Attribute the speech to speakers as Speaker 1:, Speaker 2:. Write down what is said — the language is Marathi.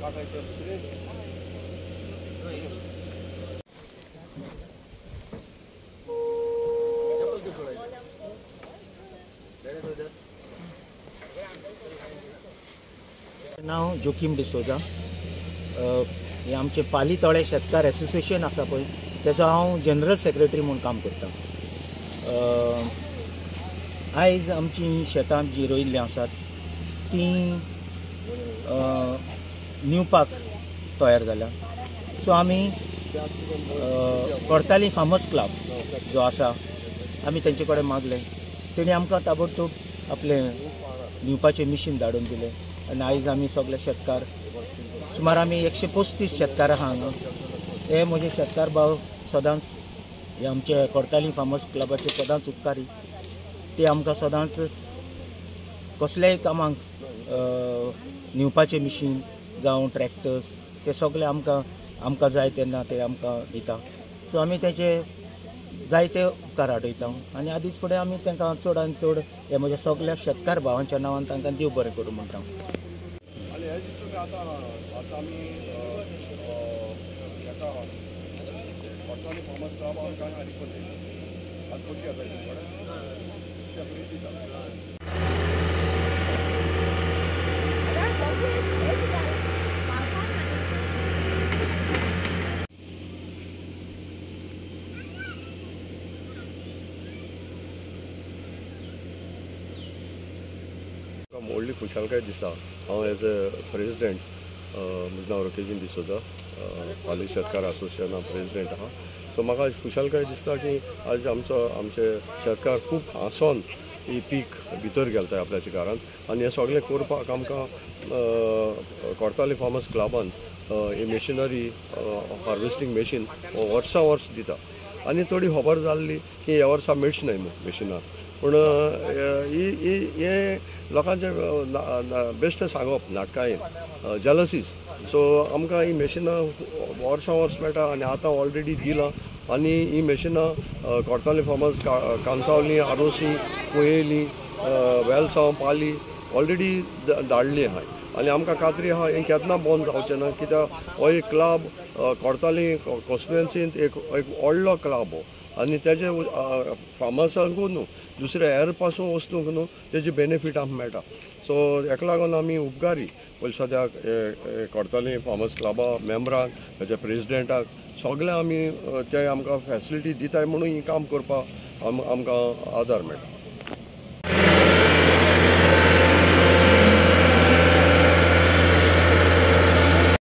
Speaker 1: नाव जोखीम डिसोजा। हे आमचे पाली तळे शेतकार असोसिएशन आसा पळय तेजो हांव जनरल सेक्रेटरी म्हणून काम करता। आयज आमची शेतां जी रोयिल्लीं आसात ती निवपाक तयार जाल्या। सो आमी कोर्तालीम फार्मर्स क्लब जो आसा आमी तेंचे कडेन मागलें, तेणी आमकां ताबडतोब आपले निवपाचें मिशीन धाडून दिलें आनी आयज आमी सगळे शेतकार सुमार आमी 135 शेतकार आहा हांगा। हे म्हजे शेतकार भाव सदांच हे आमचे कोर्तालीम फार्मर्स क्लबाचे सदांच उपकारी। ते आमकां सदांच कसलेय कामाक निवपाचें मिशीन जावं ट्रॅक्टर्स ते सगळे आमकां जाय तेन्ना ते आमकां दिता। सो आमी तेचे जायते उपकार आठयता आनी आदीच फुडें आमी तांकां चड आनी चड हे म्हज्या सगळ्या शेतकार भावांच्या नांवान तांकां देव बरें करूं म्हणटा।
Speaker 2: आनी हे दिसता आतां आमी हेका कोर्तालीम फार्मर्स क्लबान कांय हारी पडली आज कशी आसा व्हडली खुशालकाय दिसता। हांव एज अ प्रेसिडेंट म्हजें नांव रोकेजीन डिसोजा, पाली शेतकार असोसिएशना प्रेसिडेंट आहा। सो म्हाका खुशालकाय दिसता की आज आमचे शेतकार खूब हांसोन ही पीक भितर गेलताय आपल्याच्या घरांत आनी हे सगळें करपाक आमकां कोर्तालीम फार्मर्स क्लबान ही मशिनरी हार्वेस्टिंग मशीन वर्सां वर्स दिता आनी थोडी खबर जाल्ली की ह्या वर्सा मेळची न्हय मशिनां, पूण हे लोकांचे बेश्टें सांगप नाटकां जेलसीज। सो आमकां ही मशिनां वर्सां वर्स मेळटा आनी आतां ऑलरेडी दिलां आनी ही मशिनां कोर्तालीम फार्मर्स कांसावली, आरोसी, कुयेली, वेलसांव, पाली ऑलरेडी धाडली आहाय आनी आमकां खात्री आहा हें केन्ना बंद जावचें ना, कित्याक हो एक क्लब कोर्तालीम कॉन्स्टिट्युएन्सींत एक व्हडलो क्लब हो आनी तेजे फार्मर्सांकूय न्हू दुसरे हेर पासून वस्तूंक न्हू तेजी बेनिफीट आमकां मेळटा। सो हेका लागून आमी उपकारी पयलीं सद्याक कोर्तालीम फार्मर्स क्लबा मेंबरांक, तेजे प्रेसिडेंटाक सगळे आमी ते आमकां फॅसिलिटी दिताय म्हणून ही काम करपाक आमकां आदार मेळटा।